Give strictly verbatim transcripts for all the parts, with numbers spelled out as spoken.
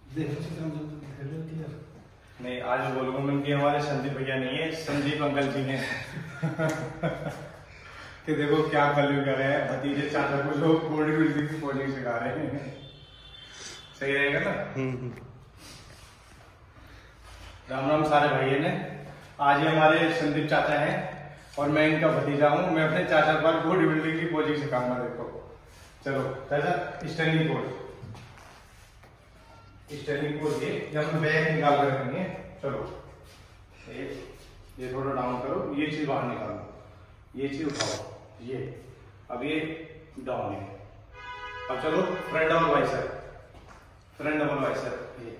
नहीं, आज बोलूंगा मैं कि हमारे संदीप भैया नहीं है, संदीप अंकल जी हैं। कि देखो क्या कलयुग कर रहे हैं भतीजे चाचा को जो बॉडी बिल्डिंग की कोचिंग सिखा रहे हैं। सही रहेगा ना। राम राम सारे भाइयों ने। आज ये हमारे संदीप चाचा हैं और मैं इनका भतीजा हूँ। मैं अपने चाचा पर बॉडी बिल्डिंग की कोचिंग सिखाऊंगा। देखो चलो चाचा, स्टैंडिंग पोज, स्टैंडिंग पोज ये जब हम बैग निकाल कर रखेंगे। चलो ये ये थोड़ा डाउन करो, ये चीज बाहर निकालो, ये चीज उठाओ, ये अब ये डाउन है। अब चलो front double bicep, front double bicep, ये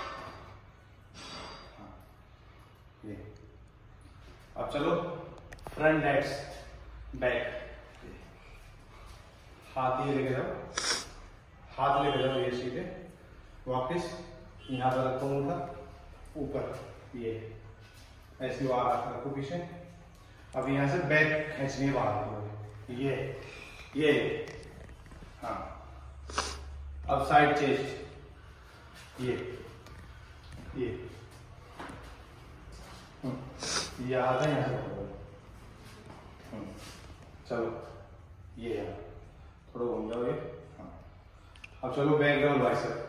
हाँ, ये अब चलो फ्रंट लेग्स बैक, हाथ ये लेके जाओ, हाथ लेके जाओ ये सीधे, वापस यहाँ पर रखो उठा ऊपर, ये ऐसी बाहर रखो पीछे। अब यहाँ से बैक खींचनी बाहर, ये ये हाँ। अब साइड चेस्ट, ये ये ये हाथ है यहाँ से पकड़ो। चलो ये यहाँ थोड़ा घूम जाओ ये हाँ। अब चलो बैक डबल बाइसेप,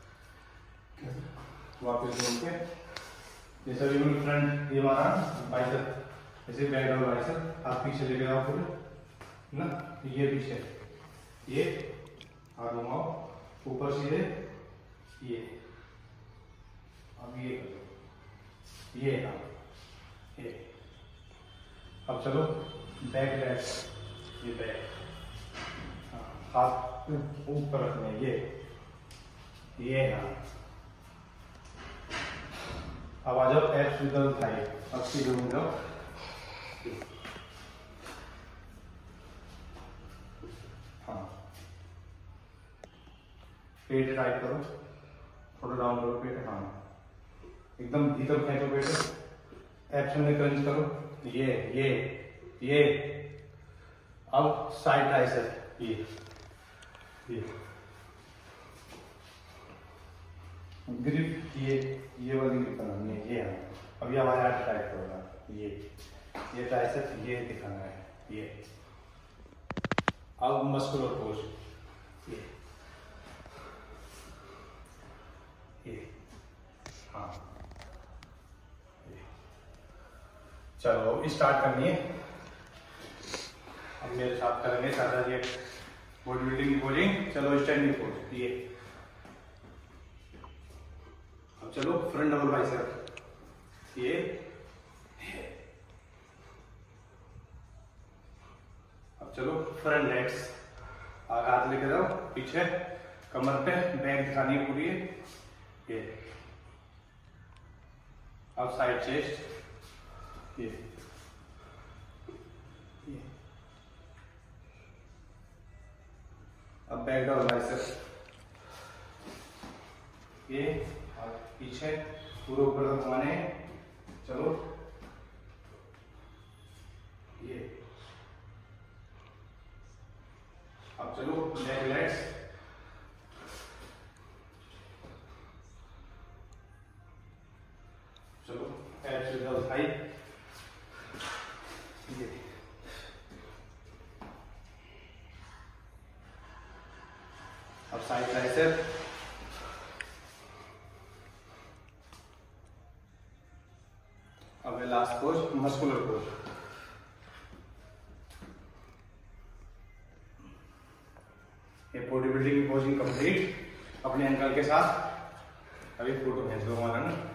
वापस घूम के जैसे भी फ्रंट ये मारा बाइसेप, जैसे बैक डबल बाइसेप, हाथ पीछे लेके जाओ पूरे ना, ये पीछे, ये हाथ घुमाओ ऊपर सीधे, ये अब ये करो, ये हाँ ये। अब चलो बैक लेग्स, ये बैक हाँ, हाथ ऊपर रखने, ये ये हाँ। अब आ जाओ एब्स विद थाई, अब सीधे घूम जाओ, हाँ पेट टाइट करो, थोड़ा डाउन करो पेट, हाँ एकदम भीतर खींचो पेट, एब्स में क्रंच करो, ये ये ये। अब साइड ट्राइसेप, ये ये ग्रिप, ये ये वाली ग्रिप बनानी है, ये है। अब ये हमारे हाथ टाइट करोगा, ये ये ट्राइसेप, ये दिखाना है, ये। अब मस्कुलर पोज, ये ये हाँ ये। चलो स्टार्ट करनी है। अब मेरे साथ करेंगे चाचा जी बॉडी बिल्डिंग की पोजिंग। चलो स्टैंडिंग पोज, ये अब चलो फ्रंट डबल बाइसेप, ये अब चलो फ्रंट लेग्स, आगे हाथ लेके जाओ पीछे कमर पे, बैक दिखानी है पूरी, ये अब साइड चेस्ट, ये ये अब बैक डबल बाइसेप, ये पीछे पूरे ऊपर तक घुमाने। चलो ये अब चलो बैक लेग्स, चलो एब्स विद थाई, ये अब साइड ट्राइसेप, अब लास्ट पोज मस्कुलर पोज। ये बॉडी बिल्डिंग की पोजिंग कंप्लीट अपने अंकल के साथ। अभी फोटो भेज दो हमारा ना।